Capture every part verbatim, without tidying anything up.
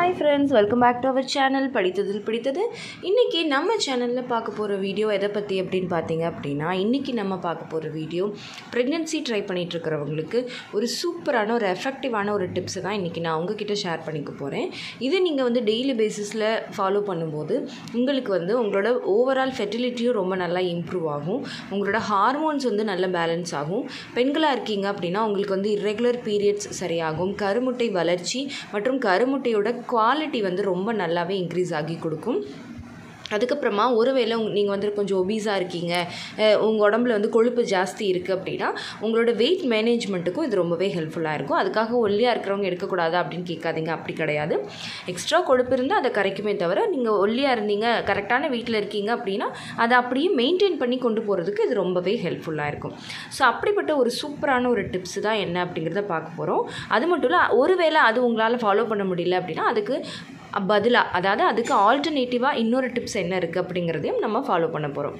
Hi friends, welcome back to our channel படித்ததில் பிடித்தது. இன்னைக்கு நம்ம சேனல்ல பார்க்க போற வீடியோ எதை பத்தி அப்படினு பாத்தீங்க அப்படினா இன்னைக்கு நம்ம பார்க்க போற வீடியோ பிரெக்னன்சி ட்ரை பண்ணிட்டு இருக்கறவங்களுக்கு ஒரு சூப்பரான ஒரு எஃபெக்டிவான ஒரு டிப்ஸ் தான் இன்னைக்கு நான் உங்ககிட்ட ஷேர் பண்ணிக்க போறேன். இது நீங்க வந்து டெய்லி பேசிஸ்ல ஃபாலோ பண்ணும்போது உங்களுக்கு வந்து உங்களோட ஓவரால் ஃபெர்டிலிட்டியும் ரொம்ப நல்லா இம்ப்ரூவ் ஆகும். உங்களோட ஹார்மோன்ஸ் வந்து நல்ல பேலன்ஸ் ஆகும். பெண்களா இருக்கீங்க அப்படினா உங்களுக்கு வந்து irregular periods சரியாகும். கருமுட்டை வளர்ச்சி மற்றும் கருமுட்டையோட குவாலிட்டி வந்து ரொம்ப நல்லாவே இன்க்ரீஸ் ஆகி கொடுக்கும். அதுக்கப்புறமா ஒருவேளை நீங்கள் வந்து கொஞ்சம் ஒபீஸாக இருக்கீங்க, உங்கள் உடம்புல வந்து கொழுப்பு ஜாஸ்தி இருக்குது அப்படின்னா உங்களோட வெயிட் மேனேஜ்மெண்ட்டுக்கும் இது ரொம்பவே ஹெல்ப்ஃபுல்லாக இருக்கும். அதுக்காக ஒல்லியாக இருக்கிறவங்க எடுக்கக்கூடாது அப்படின்னு கேட்காதீங்க, அப்படி கிடையாது. எக்ஸ்ட்ரா கொழுப்பு இருந்தால் அதை கரைக்குமே தவிர நீங்கள் ஒல்லியாக இருந்தீங்க கரெக்டான வெயிட்டில் இருக்கீங்க அப்படின்னா அதை அப்படியே மெயின்டைன் பண்ணி கொண்டு போகிறதுக்கு இது ரொம்பவே ஹெல்ப்ஃபுல்லாக இருக்கும். ஸோ அப்படிப்பட்ட ஒரு சூப்பரான ஒரு டிப்ஸ் தான் என்ன அப்படிங்கிறத பார்க்க போகிறோம். அது மட்டும் இல்லை, ஒருவேளை அது உங்களால் ஃபாலோ பண்ண முடியல அப்படின்னா அதுக்கு பதிலாக, அதாவது அதுக்கு ஆல்டர்னேட்டிவாக இன்னொரு டிப்ஸ் என்ன இருக்குது அப்படிங்கிறதையும் நம்ம ஃபாலோ பண்ண போகிறோம்.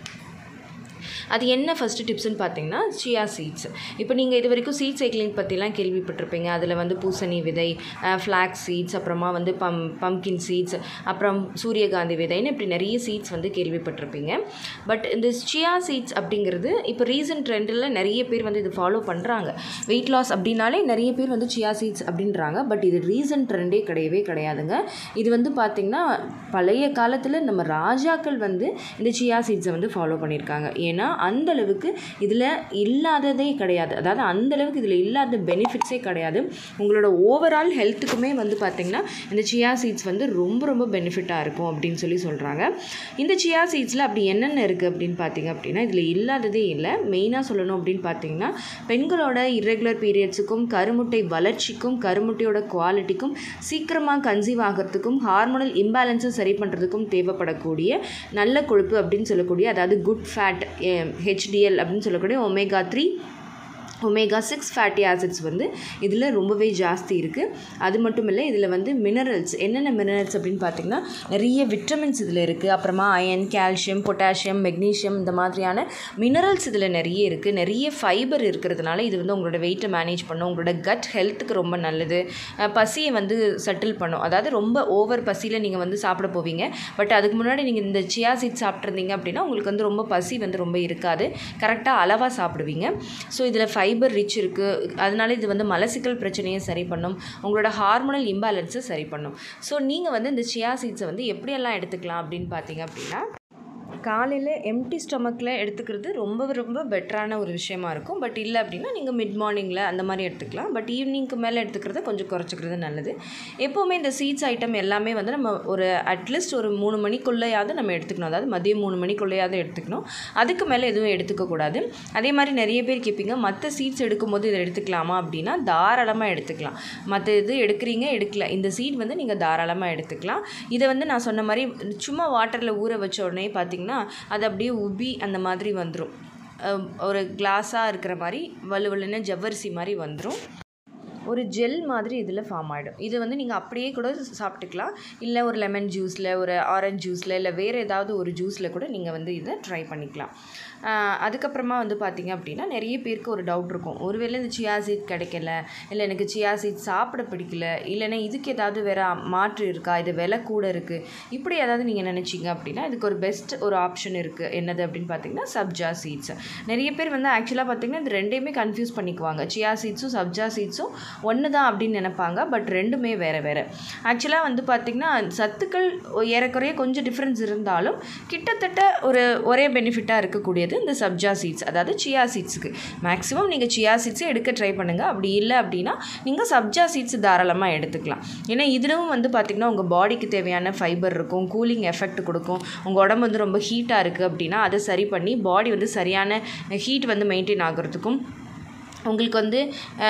அது என்ன ஃபஸ்ட்டு டிப்ஸ்னு பார்த்தீங்கன்னா சியா சீட்ஸ். இப்போ நீங்கள் இது வரைக்கும் சீட் சைக்கிளிங் பற்றிலாம் கேள்விப்பட்டிருப்பீங்க. அதில் வந்து பூசணி விதை, ஃப்ளாக்ஸ் சீட்ஸ், அப்புறமா வந்து பம் பம்கின் சீட்ஸ், அப்புறம் சூரியகாந்தி விதைன்னு இப்படி நிறைய சீட்ஸ் வந்து கேள்விப்பட்டிருப்பீங்க. பட் இந்த சியா சீட்ஸ் அப்படிங்கிறது இப்போ ரீசன்ட் ட்ரெண்டில் நிறைய பேர் வந்து இது ஃபாலோ பண்ணுறாங்க. வெயிட் லாஸ் அப்படின்னாலே நிறைய பேர் வந்து சியா சீட்ஸ் அப்படின்றாங்க. பட் இது ரீசன்ட் ட்ரெண்டே கிடையவே கிடையாதுங்க. இது வந்து பார்த்திங்கன்னா பழைய காலத்தில் நம்ம ராஜாக்கள் வந்து இந்த சியா சீட்ஸை வந்து ஃபாலோ பண்ணியிருக்காங்க. ஏன்னா அந்தளவுக்கு இதில் இல்லாததே கிடையாது. அதாவது அந்தளவுக்கு இதில் இல்லாத பெனிஃபிட்ஸே கிடையாது. உங்களோட ஓவரால் ஹெல்த்துக்குமே வந்து பார்த்திங்கன்னா இந்த சியா சீட்ஸ் வந்து ரொம்ப ரொம்ப பெனிஃபிட்டாக இருக்கும் அப்படின்னு சொல்லி சொல்கிறாங்க. இந்த சியா சீட்ஸில் அப்படி என்னென்ன இருக்குது அப்படின்னு பார்த்திங்க அப்படின்னா இதில் இல்லாததே இல்லை. மெயினாக சொல்லணும் அப்படின்னு பார்த்திங்கன்னா பெண்களோட இர்ரெகுலர் பீரியட்ஸுக்கும் கருமுட்டை வளர்ச்சிக்கும் கருமுட்டையோட குவாலிட்டிக்கும் சீக்கிரமாக கன்சீவ் ஆகிறதுக்கும் ஹார்மோனல் இம்பேலன்ஸை சரி பண்ணுறதுக்கும் தேவைப்படக்கூடிய நல்ல கொழுப்பு அப்படின்னு சொல்லக்கூடிய, அதாவது குட் ஃபேட் ஹெச்டிஎல் அப்படின்னு சொல்லக்கூடிய omega three omega six fatty acids வந்து இதில் ரொம்பவே ஜாஸ்தி இருக்குது. அது மட்டும் இல்லை, இதில் வந்து மினரல்ஸ், என்னென்ன மினரல்ஸ் அப்படின்னு பார்த்திங்கன்னா நிறைய விட்டமின்ஸ் இதில் இருக்குது. அப்புறமா அயன், கால்சியம், பொட்டாசியம், மெக்னீஷியம், இந்த மாதிரியான மினரல்ஸ் இதில் நிறைய இருக்குது. நிறைய ஃபைபர் இருக்கிறதுனால இது வந்து உங்களோட வெயிட்டை மேனேஜ் பண்ணும். உங்களோட கட் ஹெல்த்துக்கு ரொம்ப நல்லது. பசியை வந்து செட்டில் பண்ணும். அதாவது ரொம்ப ஓவர் பசியில் நீங்கள் வந்து சாப்பிட போவீங்க. பட் அதுக்கு முன்னாடி நீங்கள் இந்த சியா சீட் சாப்பிட்ருந்தீங்க அப்படின்னா உங்களுக்கு வந்து ரொம்ப பசி வந்து ரொம்ப இருக்காது. கரெக்டாக அளவாக சாப்பிடுவீங்க. ஸோ இதில் ஃபை ஃபைபர் ரிச் இருக்குது. அதனால இது வந்து மலசிக்கல் பிரச்சனையை சரி பண்ணும். உங்களோட ஹார்மோனல் இம்பேலன்ஸை சரி பண்ணும். ஸோ நீங்கள் வந்து இந்த சியா சீட்ஸை வந்து எப்படியெல்லாம் எடுத்துக்கலாம் அப்படின்னு பார்த்தீங்க அப்படின்னா காலையில் எம்டி ஸ்டொமக்கில் எடுத்துக்கிறது ரொம்ப ரொம்ப பெட்டரான ஒரு விஷயமா இருக்கும். பட் இல்லை அப்படின்னா நீங்கள் மிட் மார்னிங்கில் அந்த மாதிரி எடுத்துக்கலாம். பட் ஈவினிங்க்கு மேலே எடுத்துக்கிறத கொஞ்சம் குறைச்சிக்கிறது நல்லது. எப்போவுமே இந்த சீட்ஸ் ஐட்டம் எல்லாமே வந்து நம்ம ஒரு அட்லீஸ்ட் ஒரு மூணு மணிக்குள்ளேயாவது நம்ம எடுத்துக்கணும். அதாவது மதியம் மூணு மணிக்குள்ளேயாவது எடுத்துக்கணும். அதுக்கு மேலே எதுவும் எடுத்துக்கக்கூடாது. அதே மாதிரி நிறைய பேர் கேட்பீங்க, மற்ற சீட்ஸ் எடுக்கும்போது இதை எடுத்துக்கலாமா அப்படின்னா தாராளமாக எடுத்துக்கலாம். மற்ற இது எடுக்கிறீங்க எடுக்கல, இந்த சீட் வந்து நீங்கள் தாராளமாக எடுத்துக்கலாம். இதை வந்து நான் சொன்ன மாதிரி சும்மா வாட்டரில் ஊற வச்ச உடனே பார்த்தீங்கன்னா அது அப்படியே உபி அந்த மாதிரி வந்துடும். ஒரு கிளாஸாக இருக்கிற மாதிரி வலுவலுன்னு ஜவ்வரிசி மாதிரி வந்துடும். ஒரு ஜெல் மாதிரி இதில் ஃபார்ம் ஆகிடும். இது வந்து நீங்கள் அப்படியே கூட சாப்பிட்டுக்கலாம். இல்லை ஒரு லெமன் ஜூஸில், ஒரு ஆரஞ்ச் ஜூஸில், இல்லை வேறு ஏதாவது ஒரு ஜூஸில் கூட நீங்கள் வந்து இதை ட்ரை பண்ணிக்கலாம். அதுக்கப்புறமா வந்து பார்த்திங்க அப்படின்னா நிறைய பேருக்கு ஒரு டவுட் இருக்கும். ஒருவேளை இந்த சியா சீட் கிடைக்கல, இல்லை எனக்கு சியா சீட் சாப்பிட பிடிக்கல, இல்லைன்னா இதுக்கு ஏதாவது வேறு மாற்று இருக்கா, இது விலை கூட இருக்குது, இப்படி ஏதாவது நீங்கள் நினச்சிங்க அப்படின்னா இதுக்கு ஒரு பெஸ்ட் ஒரு ஆப்ஷன் இருக்குது. என்னது அப்படின்னு பார்த்தீங்கன்னா சப்ஜா சீட்ஸ். நிறைய பேர் வந்து ஆக்சுவலாக பார்த்திங்கன்னா இது ரெண்டையுமே கன்ஃபியூஸ் பண்ணிக்குவாங்க. சியா சீட்ஸும் சப்ஜா சீட்ஸும் ஒன்று தான் அப்படின்னு நினைப்பாங்க. பட் ரெண்டுமே வேறு வேறு. ஆக்சுவலாக வந்து பார்த்திங்கன்னா சத்துக்கள் ஏறக்குறைய கொஞ்சம் டிஃப்ரென்ஸ் இருந்தாலும் கிட்டத்தட்ட ஒரு ஒரே பெனிஃபிட்டாக இருக்கக்கூடியது இந்த சப்ஜா சீட்ஸ், அதாவது சியா சீட்ஸுக்கு. மேக்ஸிமம் நீங்கள் சியா சீட்ஸை எடுக்க ட்ரை பண்ணுங்கள். அப்படி இல்லை அப்படின்னா நீங்கள் சப்ஜா சீட்ஸ் தாராளமாக எடுத்துக்கலாம். ஏன்னா இதிலும் வந்து பார்த்திங்கன்னா உங்கள் பாடிக்கு தேவையான ஃபைபர் இருக்கும், கூலிங் எஃபெக்ட் கொடுக்கும். உங்கள் உடம்பு வந்து ரொம்ப ஹீட்டாக இருக்குது அப்படின்னா அதை சரி பண்ணி பாடி வந்து சரியான ஹீட் வந்து மெயின்டைன் ஆகிறதுக்கும் உங்களுக்கு வந்து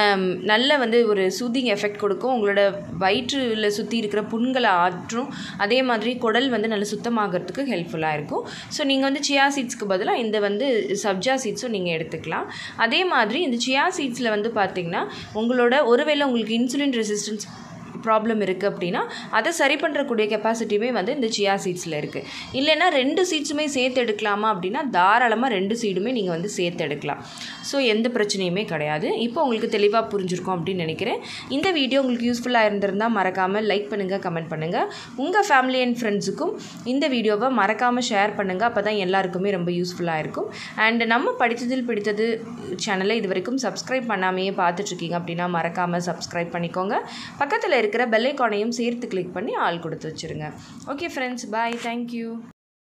நல்ல வந்து ஒரு சூதிங் எஃபெக்ட் கொடுக்கும். உங்களோட வயிற்றில் சுற்றி இருக்கிற புண்களை ஆற்றும். அதே மாதிரி குடல் வந்து நல்ல சுத்தமாகிறதுக்கு ஹெல்ப்ஃபுல்லாக இருக்கும். ஸோ நீங்கள் வந்து சியா சீட்ஸ்க்கு பதிலாக இந்த வந்து சப்ஜா சீட்ஸும் நீங்கள் எடுத்துக்கலாம். அதே மாதிரி இந்த சியா சீட்ஸில் வந்து பார்த்திங்கன்னா உங்களோட ஒருவேளை உங்களுக்கு இன்சுலின் ரெசிஸ்டன்ஸ் ப்ராப்ளம் இருக்குது அப்படின்னா அதை சரி பண்ணுறக்கூடிய கெப்பாசிட்டியுமே வந்து இந்த சியா சீட்ஸில் இருக்குது. இல்லைன்னா ரெண்டு சீட்ஸுமே சேர்த்து எடுக்கலாமா அப்படின்னா தாராளமாக ரெண்டு சீடுமே நீங்கள் வந்து சேர்த்து எடுக்கலாம். ஸோ எந்த பிரச்சனையுமே கிடையாது. இப்போ உங்களுக்கு தெளிவாக புரிஞ்சிருக்கும் அப்படின்னு நினைக்கிறேன். இந்த வீடியோ உங்களுக்கு யூஸ்ஃபுல்லாக இருந்திருந்தால் மறக்காமல் லைக் பண்ணுங்கள், கமெண்ட் பண்ணுங்கள். உங்கள் ஃபேமிலி அண்ட் ஃப்ரெண்ட்ஸுக்கும் இந்த வீடியோவை மறக்காமல் ஷேர் பண்ணுங்கள். அப்போ தான் எல்லாருக்குமே ரொம்ப யூஸ்ஃபுல்லாக இருக்கும். அண்ட் நம்ம படித்ததில் பிடித்தது சேனலை இது வரைக்கும் சப்ஸ்கிரைப் பண்ணாமையே பார்த்துட்ருக்கீங்க அப்படின்னா மறக்காமல் சப்ஸ்கிரைப் பண்ணிக்கோங்க. பக்கத்தில் இருக்கிற பெல் ஐகானையும் சேர்த்து கிளிக் பண்ணி ஆல் கொடுத்து வச்சுருங்க. Okay friends, bye, thank you.